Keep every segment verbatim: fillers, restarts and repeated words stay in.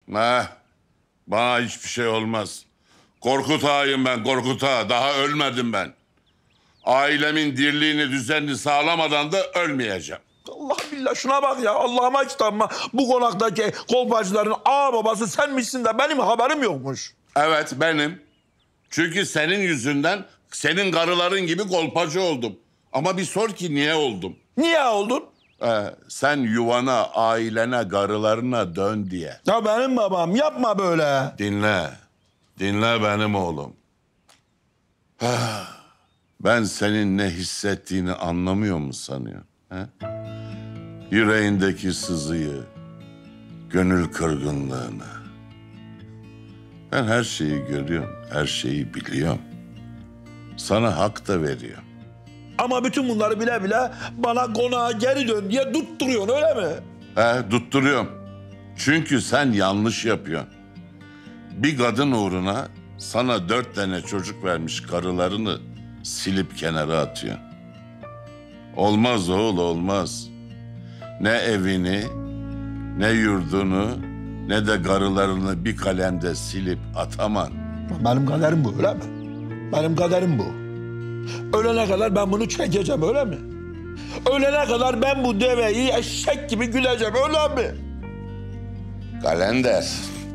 Heh, bana hiçbir şey olmaz. Korkut Ağa'yım ben, Korkut Ağa. Daha ölmedim ben. Ailemin dirliğini, düzenini sağlamadan da ölmeyeceğim. Allah billah şuna bak ya. Allah'ıma kitabıma bu konaktaki kolpacıların ağa babası senmişsin de benim haberim yokmuş. Evet, benim. Çünkü senin yüzünden senin karıların gibi kolpacı oldum. Ama bir sor ki niye oldum? Niye oldun? Ee, sen yuvana, ailene, karılarına dön diye. Ya benim babam yapma böyle. Dinle. Dinle benim oğlum. Ben senin ne hissettiğini anlamıyor mu sanıyorsun? He? Yüreğindeki sızıyı, gönül kırgınlığını. Ben her şeyi görüyorum, her şeyi biliyorum. Sana hak da veriyorum. Ama bütün bunları bile bile bana konağa geri dön diye tutturuyorsun öyle mi? He, tutturuyorum. Çünkü sen yanlış yapıyorsun. Bir kadın uğruna sana dört tane çocuk vermiş karılarını silip kenara atıyorsun. Olmaz oğul, olmaz. Ne evini, ne yurdunu, ne de karılarını bir kalemde silip ataman. Benim kaderim bu öyle mi? Benim kaderim bu. Ölene kadar ben bunu çekeceğim öyle mi? Ölene kadar ben bu deveyi eşek gibi güleceğim öyle mi? Kalender.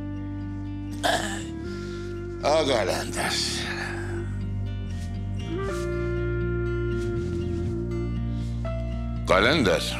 O kalender. Kalender.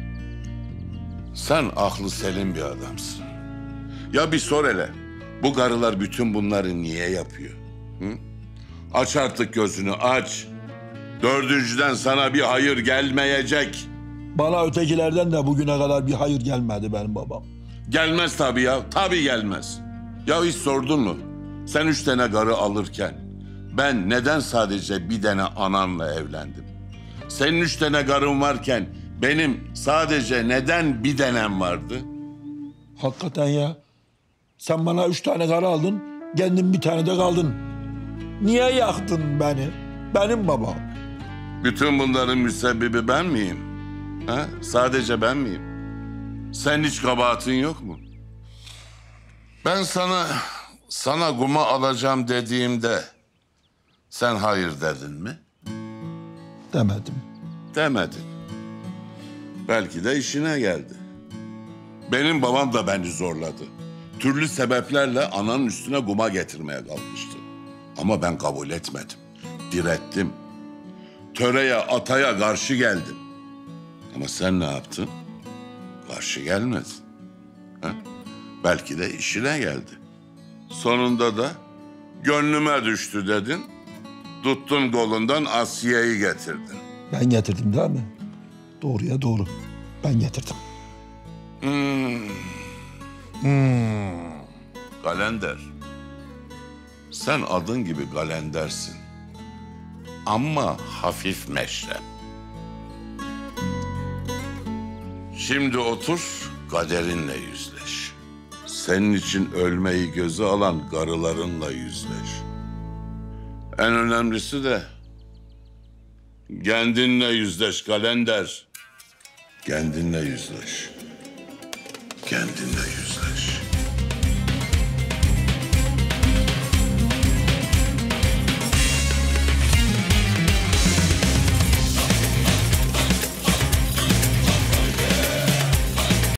Sen aklı selim bir adamsın. Ya bir sor hele. Bu karılar bütün bunları niye yapıyor? Hı? Aç artık gözünü aç. Dördüncüden sana bir hayır gelmeyecek. Bana ötekilerden de bugüne kadar bir hayır gelmedi benim babam. Gelmez tabii ya. Tabii gelmez. Ya hiç sordun mu? Sen üç tane karı alırken ben neden sadece bir tane ananla evlendim? Senin üç tane karın varken benim sadece neden bir tanem vardı? Hakikaten ya. Sen bana üç tane karı aldın, kendin bir tane de kaldın. Niye yaktın beni? Benim babam. Bütün bunların müsebbibi ben miyim? Ha? Sadece ben miyim? Sen hiç kabahatin yok mu? Ben sana, sana kuma alacağım dediğimde sen hayır dedin mi? Demedim. Demedin. Belki de işine geldi. Benim babam da beni zorladı. Türlü sebeplerle ananın üstüne kuma getirmeye kalkıştı. Ama ben kabul etmedim. Direttim. Töreye, ataya karşı geldim. Ama sen ne yaptın? Karşı gelmedin. Ha? Belki de işine geldi. Sonunda da gönlüme düştü dedin. Tuttun kolundan Asiye'yi getirdin. Ben getirdim değil mi? Doğruya doğru. Ben getirdim. Hmm. Hmm. Kalender. Sen adın gibi kalendersin. Ama hafif meşrep. Şimdi otur, kaderinle yüzleş. Senin için ölmeyi göze alan karılarınla yüzleş. En önemlisi de kendinle yüzleş kalender. Kendinle yüzleş. Kendinle yüzleş.